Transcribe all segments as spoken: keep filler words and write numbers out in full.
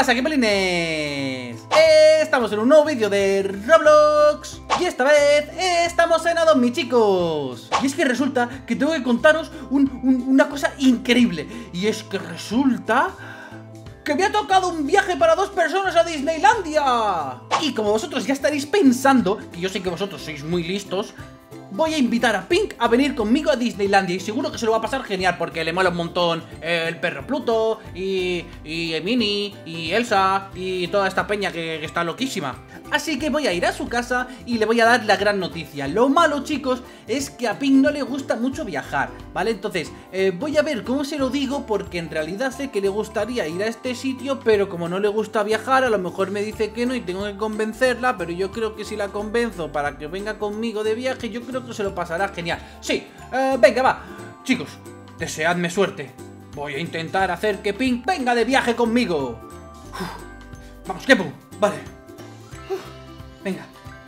pasa, Gamelines? Eh, estamos en un nuevo vídeo de Roblox y esta vez eh, estamos en Adopt Me, chicos. Y es que resulta que tengo que contaros un, un, una cosa increíble. Y es que resulta que me ha tocado un viaje para dos personas a Disneylandia. Y como vosotros ya estaréis pensando, que yo sé que vosotros sois muy listos, voy a invitar a Pink a venir conmigo a Disneylandia. Y seguro que se lo va a pasar genial, porque le mola un montón el perro Pluto Y, y Minnie y Elsa y toda esta peña que, que está loquísima. Así que voy a ir a su casa y le voy a dar la gran noticia. Lo malo, chicos, es que a Pink no le gusta mucho viajar, ¿vale? Entonces, eh, voy a ver cómo se lo digo, porque en realidad sé que le gustaría ir a este sitio, pero como no le gusta viajar, a lo mejor me dice que no y tengo que convencerla. Pero yo creo que si la convenzo para que venga conmigo de viaje, yo creo que se lo pasará genial. Sí, eh, venga, va. Chicos, deseadme suerte. Voy a intentar hacer que Pink venga de viaje conmigo. Uf. Vamos, Kepu, vale. Venga.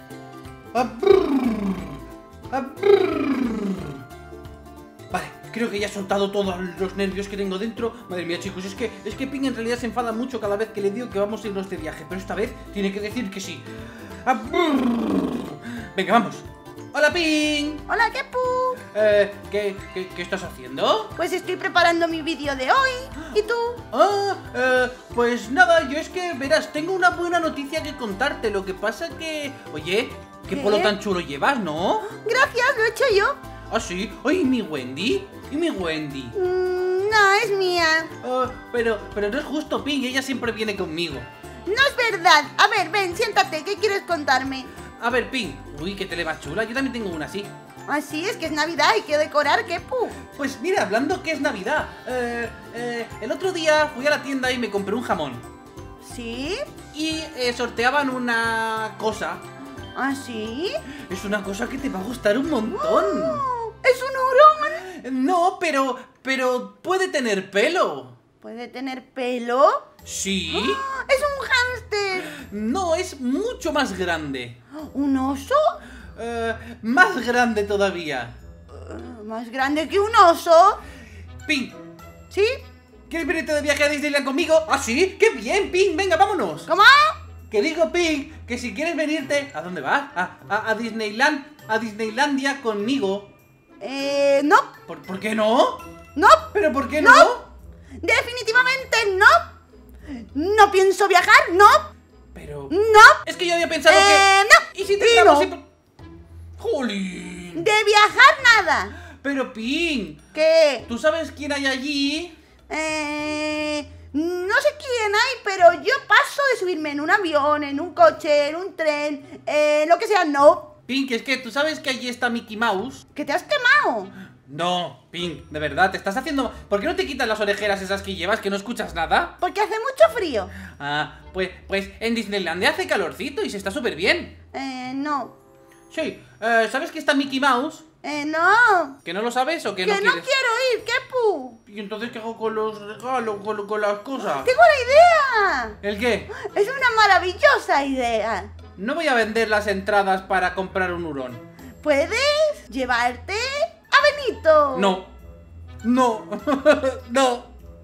Vale, creo que ya he soltado todos los nervios que tengo dentro. Madre mía, chicos, es que es que Pink en realidad se enfada mucho cada vez que le digo que vamos a irnos de viaje, pero esta vez tiene que decir que sí. Venga, vamos. Hola, Pink. Hola, Kepu. Eh, ¿qué, qué, ¿Qué estás haciendo? Pues estoy preparando mi vídeo de hoy. ¿Y tú? Ah, eh, pues nada, yo es que, verás, tengo una buena noticia que contarte. Lo que pasa que... Oye, qué, ¿Qué? polo tan chulo llevas, ¿no? Gracias, lo he hecho yo. ¿Ah, sí? Oye, ¿y mi Wendy? ¿Y mi Wendy? Mm, no, es mía. Ah, pero, pero no es justo, Pink, ella siempre viene conmigo. No es verdad. A ver, ven, siéntate. ¿Qué quieres contarme? A ver, Pink. Uy, qué tele más chula. Yo también tengo una así. Así es que es Navidad, hay que decorar, Kepu. Pues mira, hablando que es Navidad, eh, eh, el otro día fui a la tienda y me compré un jamón. ¿Sí? Y eh, sorteaban una cosa. ¿Así? Es una cosa que te va a gustar un montón. ¡Oh! ¿Es un hurón? No, pero, pero puede tener pelo. ¿Puede tener pelo? ¿Sí? ¡Oh! ¡Es un hámster! No, es mucho más grande. ¿Un oso? Eh, más grande todavía. Uh, ¿Más grande que un oso? Pink, ¿Sí? ¿quieres venirte de viaje a Disneyland conmigo? ¿Ah, sí? ¡Qué bien, Pink! Venga, vámonos. ¿Cómo? Que digo, Pink, que si quieres venirte... ¿A dónde vas? A, a, a Disneyland, a Disneylandia conmigo. Eh, no. ¿Por, ¿por qué no? No. ¿Pero por qué no? No. Definitivamente no. No pienso viajar, no. Pero... No. Es que yo había pensado Eh, que... no. ¿Y si Y te no. ¡Jolín! De viajar nada. Pero, Pink, ¿Qué? ¿tú sabes quién hay allí? Eh, no sé quién hay, pero yo paso de subirme en un avión, en un coche, en un tren, eh, lo que sea, no. Pink, es que tú sabes que allí está Mickey Mouse. ¿Que te has quemado? No, Pink, de verdad, te estás haciendo... ¿Por qué no te quitas las orejeras esas que llevas, que no escuchas nada? Porque hace mucho frío. Ah, pues, pues en Disneylandia hace calorcito y se está súper bien. Eh, no. Sí, eh, ¿sabes que está Mickey Mouse? Eh, no. ¿Que no lo sabes o que, Que no no quieres? quiero ir, Kepu. ¿Y entonces qué hago con los regalos, con, con las cosas? Tengo la idea. ¿El qué? Es una maravillosa idea. No voy a vender las entradas para comprar un hurón. ¿Puedes llevarte a Benito? No. No. No.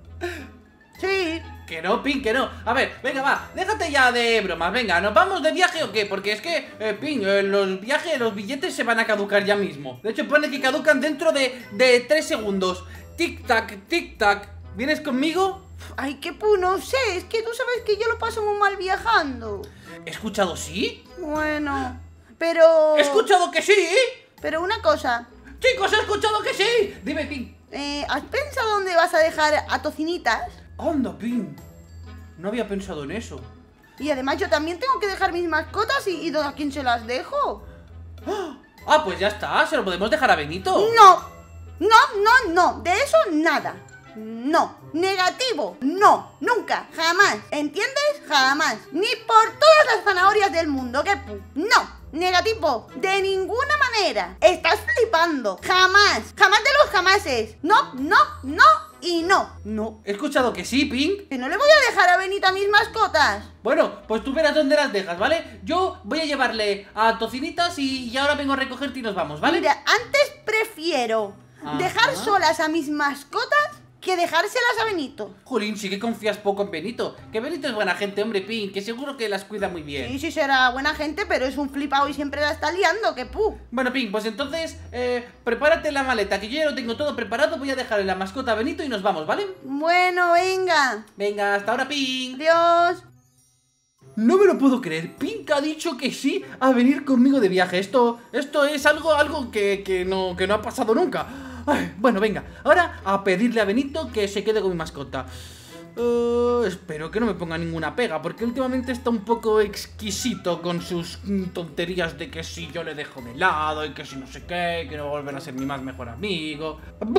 Sí. Que no, Pink, que no. A ver, venga, va, déjate ya de bromas. Venga, ¿nos vamos de viaje o qué? Porque es que, eh, Pink, eh, los viajes, los billetes se van a caducar ya mismo. De hecho, pone que caducan dentro de, de tres segundos. Tic-tac, tic-tac. ¿Vienes conmigo? Ay, Kepu, no sé. Es que tú sabes que yo lo paso muy mal viajando. ¿He escuchado sí? Bueno, pero... ¿He escuchado que sí? Pero una cosa. Chicos, he escuchado que sí. Dime, Pink. Eh, ¿has pensado dónde vas a dejar a Tocinitas? Anda, Pink. No había pensado en eso. Y además yo también tengo que dejar mis mascotas y, y ¿a quién se las dejo? Ah, pues ya está, se lo podemos dejar a Benito. No, no, no, no, de eso nada. No, negativo, no, nunca, jamás. ¿Entiendes? Jamás. Ni por todas las zanahorias del mundo, Kepu. No, negativo, de ninguna manera. Estás flipando. Jamás, jamás de los jamases. No, no, no y no. No, he escuchado que sí, Pink. Que no le voy a dejar a Benito a mis mascotas. Bueno, pues tú verás dónde las dejas, ¿vale? Yo voy a llevarle a Tocinitas y, y ahora vengo a recogerte y nos vamos, ¿vale? Mira, antes prefiero Ajá. dejar solas a mis mascotas que dejárselas a Benito. Jolín, sí que confías poco en Benito. Que Benito es buena gente, hombre, Pink, que seguro que las cuida muy bien. Sí, sí será buena gente, pero es un flipado y siempre la está liando, que pu. Bueno, Pink, pues entonces, eh, prepárate la maleta, que yo ya lo tengo todo preparado. Voy a dejarle la mascota a Benito y nos vamos, ¿vale? Bueno, venga. Venga, hasta ahora, Pink. Adiós. No me lo puedo creer, Pink ha dicho que sí a venir conmigo de viaje. Esto, esto es algo, algo que, que, no, que no ha pasado nunca. Ay, bueno, venga, ahora a pedirle a Benito que se quede con mi mascota. Uh, espero que no me ponga ninguna pega, porque últimamente está un poco exquisito con sus tonterías de que si yo le dejo de lado y que si no sé qué, que no vuelven a ser mi más mejor amigo.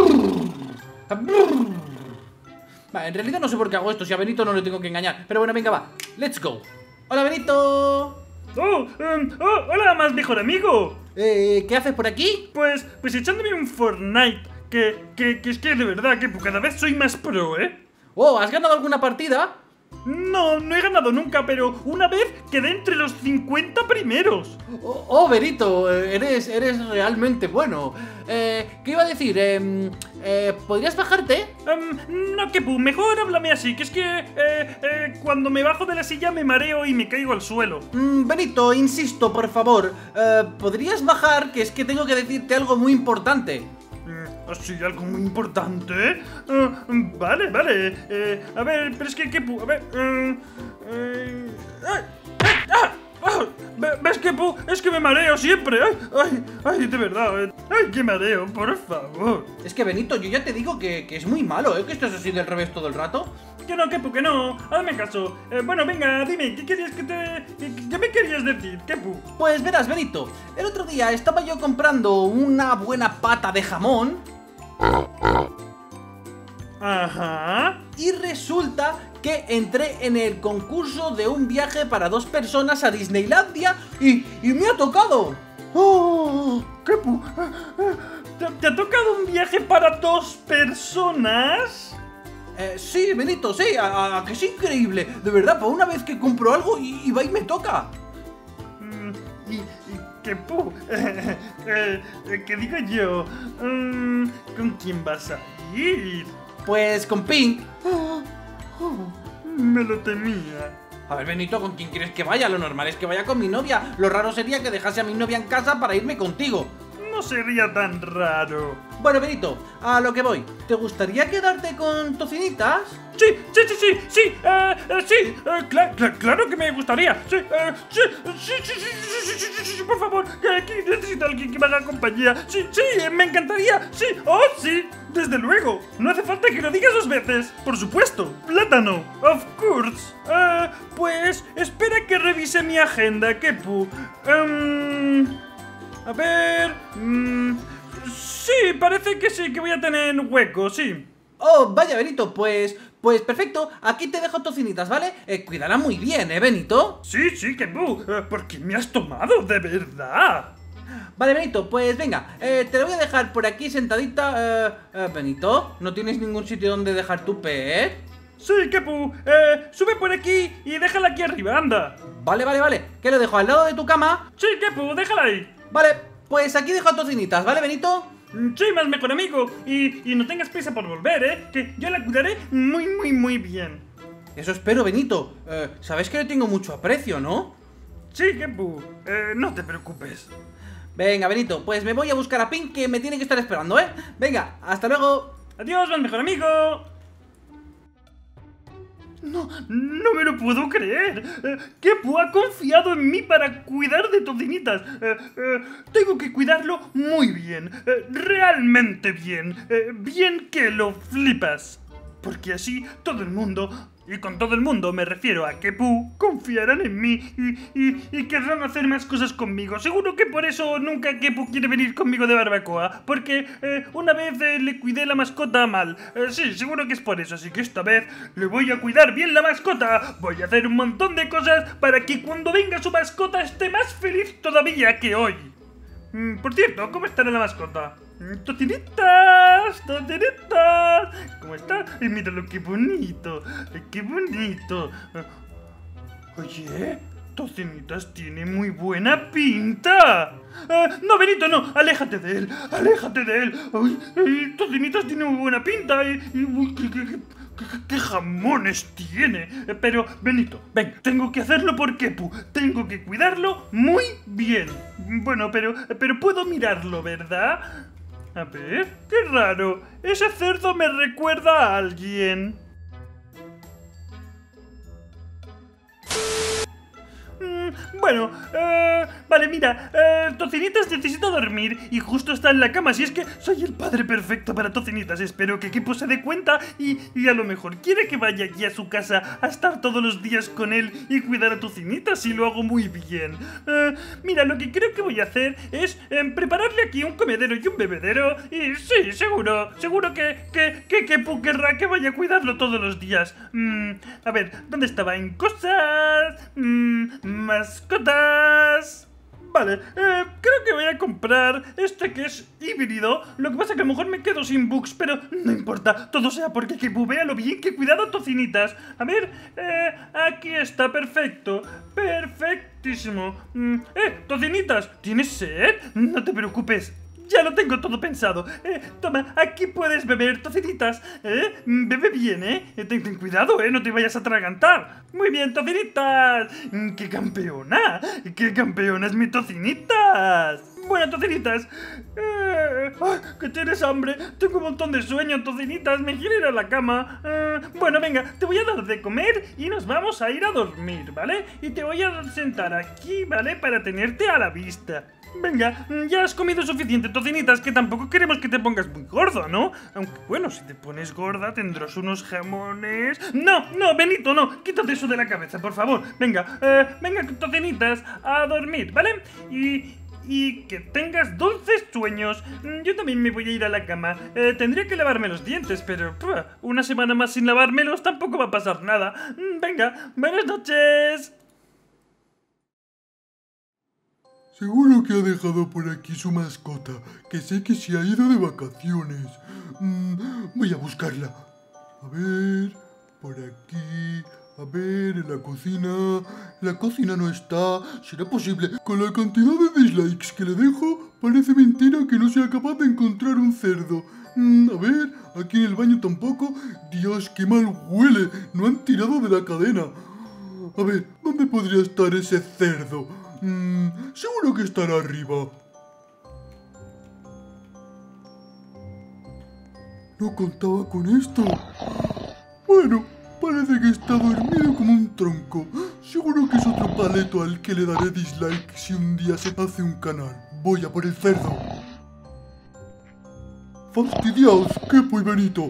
Vale, en realidad no sé por qué hago esto, si a Benito no le tengo que engañar. Pero bueno, venga, va, let's go. Hola, Benito. Oh, um, oh, hola, más mejor amigo. Eh, ¿qué haces por aquí? Pues, pues echándome un Fortnite. Que, que, que es que de verdad que cada vez soy más pro, ¿eh? Oh, ¿has ganado alguna partida? No, no he ganado nunca, pero una vez quedé entre los cincuenta primeros. Oh, oh Benito, eres, eres realmente bueno. Eh, ¿qué iba a decir? Eh, eh, ¿Podrías bajarte? Um, no, Kepu, mejor háblame así, que es que eh, eh, cuando me bajo de la silla me mareo y me caigo al suelo. Mm, Benito, insisto, por favor, eh, ¿podrías bajar? Que es que tengo que decirte algo muy importante. ¿Así algo muy importante? Uh, vale, vale. Eh, a ver, pero es que, Kepu, a ver... Uh, eh, ¡Ay! ¡Ah! ¡Ah! ¿Ves, Kepu? Es que me mareo siempre. ¡Ay! ¡Ay! ¡Ay! De verdad. ¡Ay, qué mareo! Por favor. Es que, Benito, yo ya te digo que, que es muy malo, ¿eh? Que estás así del revés todo el rato. Que no, Kepu, que no. Hazme caso. Eh, bueno, venga, dime, ¿qué querías que te... ¿Qué, qué me querías decir, Kepu? Pues verás, Benito, el otro día estaba yo comprando una buena pata de jamón. Ajá. Y resulta que entré en el concurso de un viaje para dos personas a Disneylandia y, y me ha tocado. ¡Oh! Kepu, ¿te, ¿te ha tocado un viaje para dos personas? Eh, sí, Benito, sí, a, a que es increíble. De verdad, por una vez que compro algo y, y va y me toca. Mm, y, y Kepu, eh, eh, eh, ¿qué digo yo? Mm, ¿Con quién vas a ir? Pues con Pink. Oh, oh, me lo temía. A ver, Benito, ¿con quién quieres que vaya? Lo normal es que vaya con mi novia. Lo raro sería que dejase a mi novia en casa para irme contigo. No sería tan raro. Bueno, Benito, a lo que voy. ¿Te gustaría quedarte con tocinitas? Sí, sí, sí, sí, sí, eh, eh, sí, eh, cla cla claro que me gustaría. Sí, eh, sí, sí, sí, sí, sí, sí, sí, sí, por favor, que aquí necesito a alguien que me haga compañía. Sí, sí, eh, me encantaría. Sí, oh, sí, desde luego. No hace falta que lo digas dos veces. Por supuesto, plátano, of course. Eh, pues espera que revise mi agenda, Kepu. Um, a ver, um, sí, parece que sí, que voy a tener hueco, sí. Oh, vaya, Benito, pues... Pues perfecto, aquí te dejo tocinitas, ¿vale? Eh, cuídala muy bien, ¿eh, Benito? Sí, sí, Kepu, eh, ¿por qué me has tomado, de verdad? Vale, Benito, pues venga, eh, te la voy a dejar por aquí sentadita. eh, eh, Benito, ¿no tienes ningún sitio donde dejar tu pet? Sí, Kepu, eh, sube por aquí y déjala aquí arriba, anda. Vale, vale, vale, ¿qué lo dejo al lado de tu cama? Sí, Kepu, déjala ahí. Vale, pues aquí dejo tocinitas, ¿vale, Benito? Sí, más mejor amigo, y, y no tengas prisa por volver, ¿eh? Que yo la cuidaré muy, muy, muy bien. Eso espero, Benito. Eh, Sabes que le tengo mucho aprecio, ¿no? Sí, Kepu, eh, no te preocupes. Venga, Benito, pues me voy a buscar a Pink, que me tiene que estar esperando, ¿eh? Venga, hasta luego. Adiós, más mejor amigo. No, no me lo puedo creer. Eh, Kepu ha confiado en mí para cuidar de tocinitas. Eh, eh, tengo que cuidarlo muy bien. Eh, realmente bien. Eh, bien que lo flipas. Porque así todo el mundo, y con todo el mundo me refiero a Kepu, confiarán en mí y, y, y querrán hacer más cosas conmigo. Seguro que por eso nunca Kepu quiere venir conmigo de barbacoa. Porque eh, una vez eh, le cuidé la mascota mal. Eh, sí, seguro que es por eso. Así que esta vez le voy a cuidar bien la mascota. Voy a hacer un montón de cosas para que cuando venga su mascota esté más feliz todavía que hoy. Mm, por cierto, ¿cómo estará la mascota? ¡Tocinitas! ¡Tocinitas! ¿Cómo está? Ay, míralo, qué bonito. Ay, qué bonito. Oye, Tocinitas tiene muy buena pinta. Eh, no, Benito, no, aléjate de él, aléjate de él. Uy, eh, Tocinitas tiene muy buena pinta y... y uy, qué, qué, qué, qué, qué jamones tiene. Eh, pero, Benito, ven, tengo que hacerlo por Kepu. Tengo que cuidarlo muy bien. Bueno, pero, pero puedo mirarlo, ¿verdad? A ver, qué raro. Ese cerdo me recuerda a alguien. Bueno, eh, vale, mira, eh, Tocinitas necesita dormir y justo está en la cama, así es que soy el padre perfecto para Tocinitas. Espero que Kepu se dé cuenta y, y a lo mejor quiere que vaya aquí a su casa a estar todos los días con él y cuidar a Tocinitas, y lo hago muy bien. Eh, mira, lo que creo que voy a hacer es eh, prepararle aquí un comedero y un bebedero y sí, seguro, seguro que, que, que Kepu querrá que vaya a cuidarlo todos los días. Mm, a ver, ¿dónde estaba? En cosas... Mm, mascotas. Vale, eh, creo que voy a comprar este que es híbrido. Lo que pasa es que a lo mejor me quedo sin bugs, pero no importa, todo sea porque Kepu vea lo bien que he cuidado a Tocinitas. A ver, eh, aquí está, perfecto. Perfectísimo. mm, Eh, Tocinitas, ¿tienes sed? No te preocupes, ya lo tengo todo pensado. Eh, toma, aquí puedes beber, Tocinitas. Eh, bebe bien, ¿eh? Ten, ten cuidado, ¿eh? No te vayas a atragantar. Muy bien, Tocinitas. ¡Qué campeona! ¡Qué campeona es mi Tocinitas! Bueno, Tocinitas. Eh, ¡ay, que tienes hambre! Tengo un montón de sueño, Tocinitas. Me quiero ir a la cama. Eh, bueno, venga, te voy a dar de comer y nos vamos a ir a dormir, ¿vale? Y te voy a sentar aquí, ¿vale? Para tenerte a la vista. Venga, ya has comido suficiente, Tocinitas, que tampoco queremos que te pongas muy gordo, ¿no? Aunque bueno, si te pones gorda tendrás unos jamones... No, no, Benito, no, quítate eso de la cabeza, por favor. Venga, eh, venga, Tocinitas, a dormir, ¿vale? Y... y que tengas dulces sueños. Yo también me voy a ir a la cama. Eh, tendría que lavarme los dientes, pero puf, una semana más sin lavármelos tampoco va a pasar nada. Venga, buenas noches. Seguro que ha dejado por aquí su mascota, que sé que se ha ido de vacaciones. Mm, voy a buscarla. A ver, por aquí, a ver, en la cocina. La cocina no está. ¿Será posible? Con la cantidad de dislikes que le dejo, parece mentira que no sea capaz de encontrar un cerdo. Mm, a ver, aquí en el baño tampoco. Dios, qué mal huele. No han tirado de la cadena. A ver, ¿dónde podría estar ese cerdo? Mm, seguro que estará arriba. No contaba con esto. Bueno, parece que está dormido como un tronco. Seguro que es otro paleto al que le daré dislike si un día se hace un canal. Voy a por el cerdo. ¡Fastidiaos, Kepu y Benito!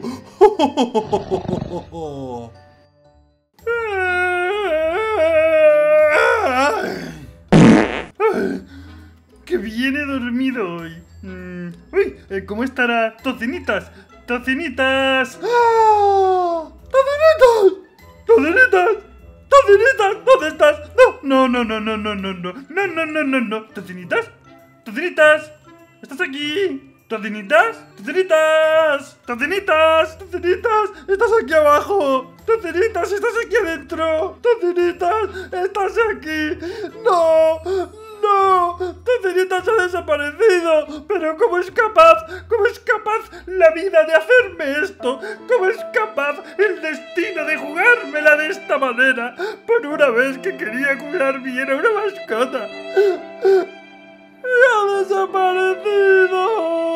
¡Qué bien he dormido hoy! Mm, ¡Uy! Eh, ¿Cómo estará Tocinitas? ¡Tocinitas! ¡Ah! ¡Tocinitas! ¡Tocinitas! ¡Tocinitas! ¿Dónde estás? No, no, no, no, no, no, no, no, no, no, no, no, no. ¿Tocinitas? ¿Tocinitas? ¿Estás aquí? ¿Tocinitas? ¡Tocinitas! ¡Tocinitas! ¡Tocinitas! ¡Estás aquí abajo! ¡Tocinitas! ¡Estás aquí adentro! ¡Tocinitas! ¡Estás aquí! ¡No! ¡No! ¡Tocinitas ha desaparecido! ¡Pero cómo es capaz! ¿Cómo es capaz la vida de hacerme esto? ¿Cómo es capaz el destino de jugármela de esta manera? Por una vez que quería cuidar bien a una mascota. ¡Ha desaparecido!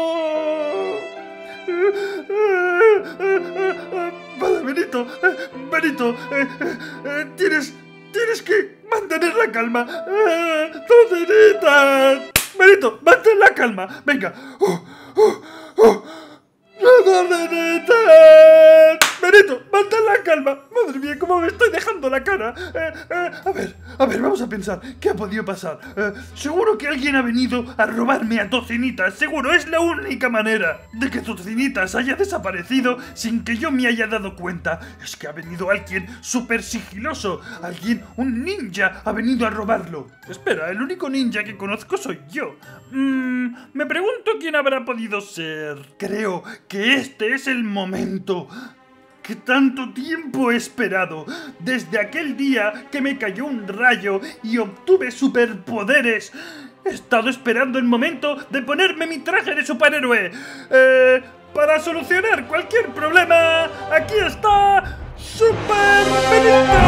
Vale, Benito, Benito, eh, eh, tienes, tienes que mantener la calma. Eh, ¡Tocinitas! Benito, mantén la calma. Venga. Uh, uh, uh. ¡Tocinitas! Benito, mantén la calma. Madre mía, cómo me estoy dejando la cara. Eh, eh, a ver, a ver, vamos a pensar. ¿Qué ha podido pasar? Eh, seguro que alguien ha venido a robarme a Tocinitas. Seguro, es la única manera de que Tocinitas haya desaparecido sin que yo me haya dado cuenta. Es que ha venido alguien súper sigiloso. Alguien, un ninja, ha venido a robarlo. Espera, el único ninja que conozco soy yo. Mm, me pregunto quién habrá podido ser. Creo que este es el momento. que tanto tiempo he esperado. Desde aquel día que me cayó un rayo y obtuve superpoderes. He estado esperando el momento de ponerme mi traje de superhéroe. Eh, para solucionar cualquier problema, aquí está Super Benito.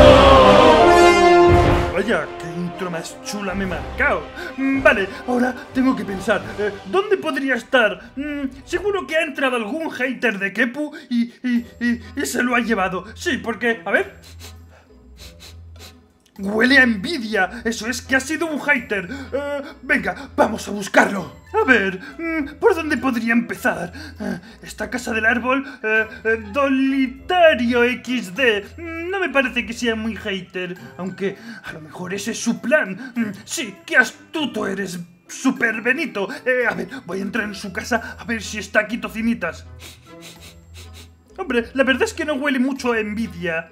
Vaya, qué intro más chula me he marcado. Mm, Vale, ahora tengo que pensar. eh, ¿Dónde podría estar? Mm, seguro que ha entrado algún hater de Kepu y, y, y, y se lo ha llevado. Sí, porque, a ver... Huele a envidia. Eso es que ha sido un hater. Eh, venga, vamos a buscarlo. A ver, mm, ¿por dónde podría empezar? Eh, esta casa del árbol, eh, eh, Dolitario equis de. Mm, no me parece que sea muy hater, aunque a lo mejor ese es su plan. Mm, sí, qué astuto eres, Super Benito. Eh, a ver, voy a entrar en su casa a ver si está aquí Tocinitas. Hombre, la verdad es que no huele mucho a envidia.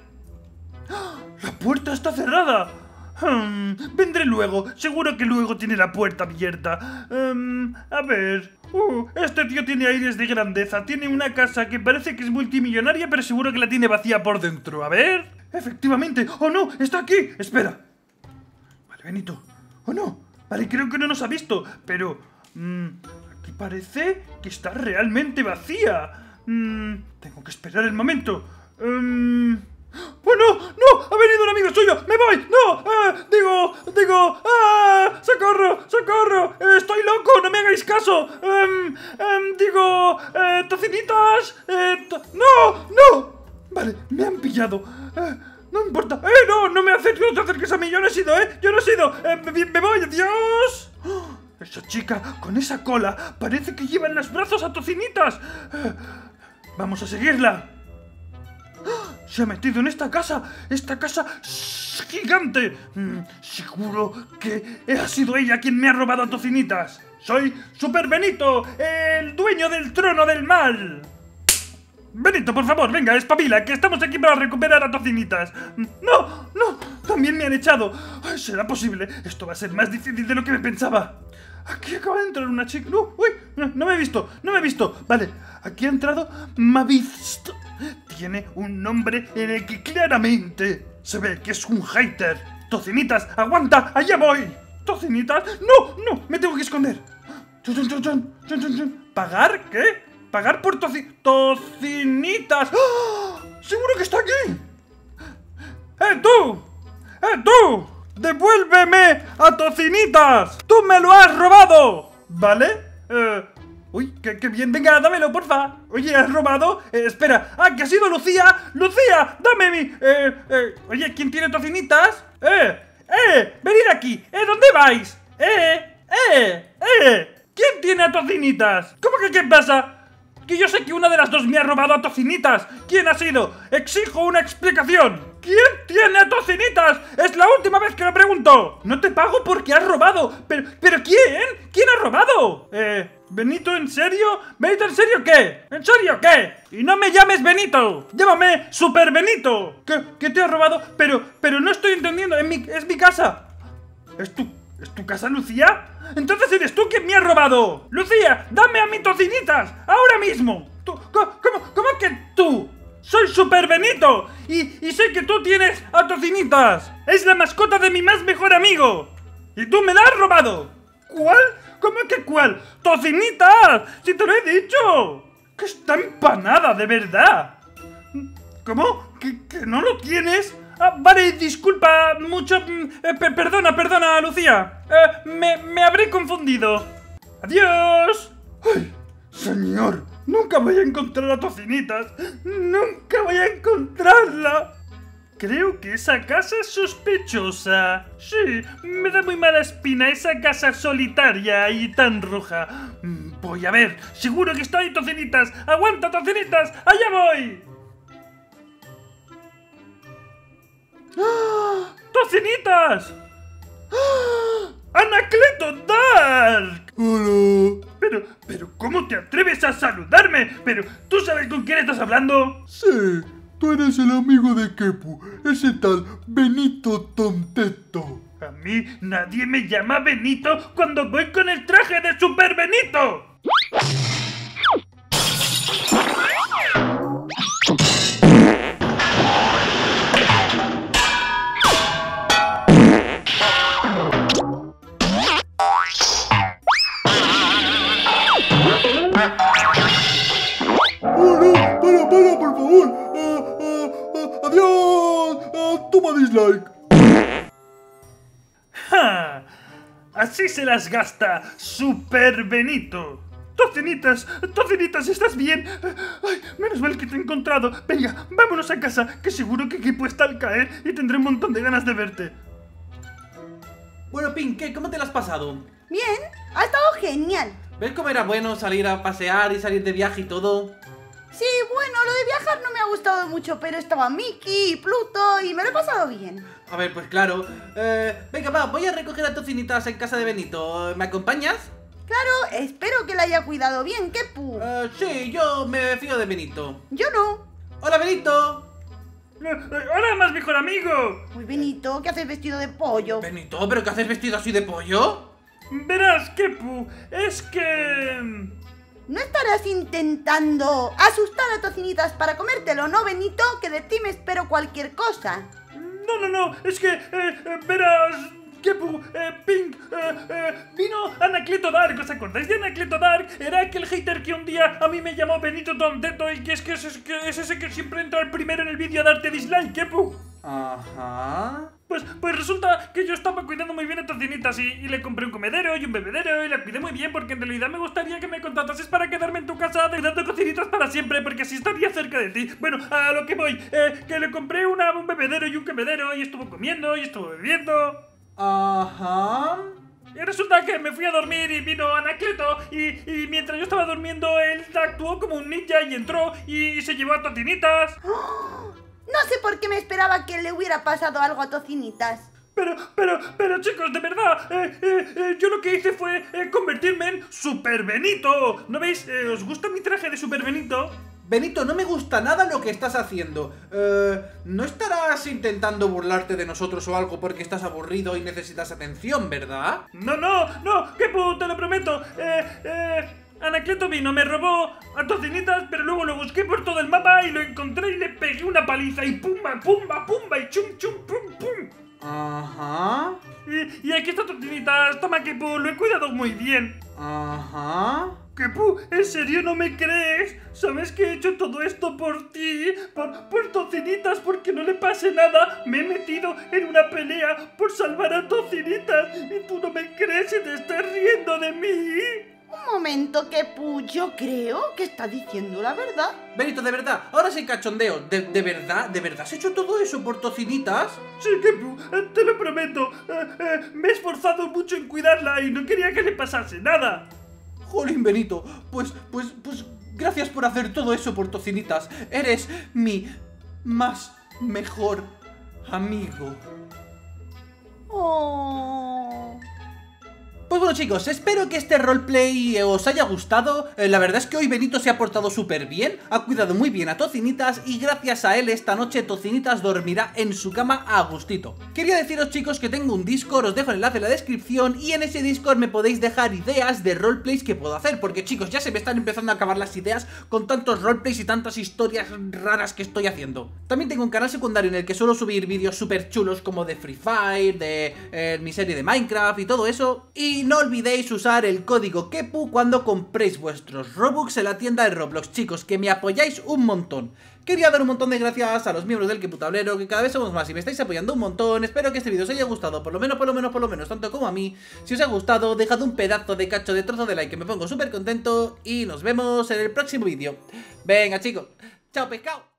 ¡La puerta está cerrada! Hmm, vendré luego. Seguro que luego tiene la puerta abierta. Um, a ver... Uh, este tío tiene aires de grandeza. Tiene una casa que parece que es multimillonaria, pero seguro que la tiene vacía por dentro. A ver... Efectivamente. ¡Oh, no! ¡Está aquí! Espera. Vale, Benito. ¡Oh, no! Vale, creo que no nos ha visto. Pero... Um, aquí parece que está realmente vacía. Um, tengo que esperar el momento. Um, ¡Bueno! ¡No! ¡Ha venido un amigo suyo! ¡Me voy! ¡No! Eh, digo... Digo... ¡Ah! ¡Socorro! ¡Socorro! Eh, ¡Estoy loco! ¡No me hagáis caso! Um, um, digo... Eh, ¡Tocinitas! Eh, to ¡No! ¡No! Vale, me han pillado. Eh, no importa. ¡Eh! ¡No! ¡No me acerques, no te acerques a mí! ¡Yo no he sido, eh! ¡Yo no he sido! Eh, me, me voy! ¡Adiós! ¡Oh! Esa chica con esa cola parece que lleva en los brazos a Tocinitas. Eh, vamos a seguirla. Se ha metido en esta casa. Esta casa es gigante. Mm, seguro que ha sido ella quien me ha robado a Tocinitas. Soy Super Benito, el dueño del trono del mal. Benito, por favor, venga, espabila, que estamos aquí para recuperar a Tocinitas. No, no, también me han echado. Ay, ¿será posible? Esto va a ser más difícil de lo que me pensaba. Aquí acaba de entrar una chica. No, uy, no, no me he visto, no me he visto. Vale, aquí ha entrado Mavisto. Tiene un nombre en el que claramente se ve que es un hater. Tocinitas, aguanta, allá voy. Tocinitas, no, no, me tengo que esconder. Chun, chun, chun, chun, chun, chun, chun. ¿Pagar qué? ¿Pagar por toci Tocinitas? ¡Oh! ¡Seguro que está aquí! ¡Eh, tú! ¡Eh, tú! ¡Devuélveme a Tocinitas! ¡Tú me lo has robado! ¿Vale? Eh... Uy, qué, qué bien, venga, dámelo, porfa. Oye, ¿has robado? Eh, espera, ah, que ha sido Lucía. Lucía, dame mi... Eh, eh, oye, ¿quién tiene Tocinitas? Eh, eh, venid aquí. Eh, ¿dónde vais? Eh, eh, eh, ¿quién tiene a Tocinitas? ¿Cómo que qué pasa? Que yo sé que una de las dos me ha robado a Tocinitas. ¿Quién ha sido? Exijo una explicación. ¿Quién tiene a Tocinitas? Es la última vez que lo pregunto. No te pago porque has robado. Pero, ¿pero quién? ¿Quién ha robado? Eh, Benito, ¿en serio? ¿Benito, en serio qué? ¿En serio qué? Y no me llames Benito. Llámame Super Benito. ¿Qué, qué te ha robado? Pero, pero no estoy entendiendo. Es mi, es mi casa. ¿Es tu, ¿Es tu casa, Lucía? Entonces eres tú quien me ha robado. Lucía, dame a mi Tocinitas. Ahora mismo. ¿Tú, cómo, cómo, cómo que tú? Soy Super Benito y, y sé que tú tienes a Tocinitas. Es la mascota de mi más mejor amigo. Y tú me la has robado. ¿Cuál? ¿Cómo que cuál? ¡Tocinitas! ¡Si te lo he dicho! ¡Que está empanada, de verdad! ¿Cómo? ¿Que, que no lo tienes? Ah, vale, disculpa mucho. Eh, per perdona, perdona, Lucía. Eh, me, me habré confundido. ¡Adiós! ¡Ay, señor! Nunca voy a encontrar a Tocinitas. Nunca voy a encontrarla. Creo que esa casa es sospechosa. Sí, me da muy mala espina esa casa solitaria y tan roja. Voy a ver, seguro que está ahí Tocinitas. ¡Aguanta, Tocinitas! ¡Allá voy! ¡Ah! ¡Tocinitas! ¡Ah! ¡Anacleto Dark! Hola. Pero, pero, ¿cómo te atreves a saludarme? Pero, ¿tú sabes con quién estás hablando? Sí, tú eres el amigo de Kepu, ese tal Benito Tonteto. A mí nadie me llama Benito cuando voy con el traje de Super Benito. dislike. ¡Ja! Así se las gasta Super Benito. Tocinitas, Tocinitas, ¿estás bien? Ay, menos mal que te he encontrado. Venga, vámonos a casa, que seguro que Kipu está al caer y tendré un montón de ganas de verte. Bueno, Pink, ¿qué? ¿Cómo te lo has pasado? Bien, ha estado genial. ¿Ves cómo era bueno salir a pasear y salir de viaje y todo? Sí, bueno, lo de viajar no me ha gustado mucho, pero estaba Mickey y Pluto y me lo he pasado bien. A ver, pues claro. Eh, venga, va, voy a recoger a Tocinitas en casa de Benito. ¿Me acompañas? Claro, espero que la haya cuidado bien, Kepu. Eh, sí, yo me fío de Benito. Yo no. ¡Hola, Benito! Eh, eh, ¡Hola, más mejor amigo! Uy, Benito, ¿qué haces vestido de pollo? ¿Benito? ¿Pero qué haces vestido así de pollo? Verás, Kepu, es que... ¿No estarás intentando asustar a Tocinitas para comértelo, no, Benito? Que de ti me espero cualquier cosa. No, no, no, es que, eh, eh, verás, Kepu, eh, Pink, eh, eh, vino Anacleto Dark, ¿os acordáis de Anacleto Dark? Era aquel hater que un día a mí me llamó Benito Tonteto y que es que es, es, que es ese que siempre entra el primero en el vídeo a darte dislike, Kepu. Ajá. Pues, pues resulta que yo estaba cuidando muy bien a Tocinitas y, y le compré un comedero y un bebedero y la cuidé muy bien porque en realidad me gustaría que me contratases para quedarme en tu casa cuidando cocinitas para siempre porque así estaría cerca de ti. Bueno, a lo que voy, eh, que le compré una, un bebedero y un comedero y estuvo comiendo y estuvo bebiendo. Ajá. Y resulta que me fui a dormir y vino Anacleto y, y mientras yo estaba durmiendo él actuó como un ninja y entró y, y se llevó a Tocinitas. ¡Oh! No sé por qué me esperaba que le hubiera pasado algo a Tocinitas. Pero, pero, pero chicos, de verdad, eh, eh, eh, yo lo que hice fue eh, convertirme en Super Benito. ¿No veis? Eh, ¿Os gusta mi traje de Super Benito? Benito, no me gusta nada lo que estás haciendo. Eh, ¿no estarás intentando burlarte de nosotros o algo porque estás aburrido y necesitas atención, verdad? No, no, no, Kepu, te lo prometo. Eh, eh... Anacleto vino, me robó a Tocinitas, pero luego lo busqué por todo el mapa y lo encontré y le pegué una paliza y pumba, pumba, pumba y chum, chum, pum, pum. Ajá. Y, y aquí está Tocinitas, toma Kepu, lo he cuidado muy bien. Ajá. Kepu, ¿en serio no me crees? ¿Sabes que he hecho todo esto por ti? Por, por Tocinitas, porque no le pase nada. Me he metido en una pelea por salvar a Tocinitas y tú no me crees y te estás riendo de mí. Un momento, Kepu, yo creo que está diciendo la verdad. Benito, de verdad, ahora sí cachondeo. ¿De, de verdad? ¿De verdad has hecho todo eso por Tocinitas? Sí, Kepu, eh, te lo prometo. Eh, eh, me he esforzado mucho en cuidarla y no quería que le pasase nada. Jolín, Benito, pues, pues, pues, gracias por hacer todo eso por Tocinitas. Eres mi más mejor amigo. Oh... Pues bueno, chicos, espero que este roleplay os haya gustado. eh, La verdad es que hoy Benito se ha portado súper bien, ha cuidado muy bien a Tocinitas y gracias a él esta noche Tocinitas dormirá en su cama a gustito. Quería deciros, chicos, que tengo un Discord, os dejo el enlace en la descripción y en ese Discord me podéis dejar ideas de roleplays que puedo hacer, porque chicos, ya se me están empezando a acabar las ideas con tantos roleplays y tantas historias raras que estoy haciendo. También tengo un canal secundario en el que suelo subir vídeos súper chulos como de Free Fire, de eh, mi serie de Minecraft y todo eso. Y no olvidéis usar el código Kepu cuando compréis vuestros Robux en la tienda de Roblox, chicos, que me apoyáis un montón. Quería dar un montón de gracias a los miembros del Kepu Tablero, que cada vez somos más y me estáis apoyando un montón. Espero que este vídeo os haya gustado, por lo menos, por lo menos, por lo menos, tanto como a mí. Si os ha gustado, dejad un pedazo de cacho de trozo de like, que me pongo súper contento. Y nos vemos en el próximo vídeo. Venga, chicos, chao pescado.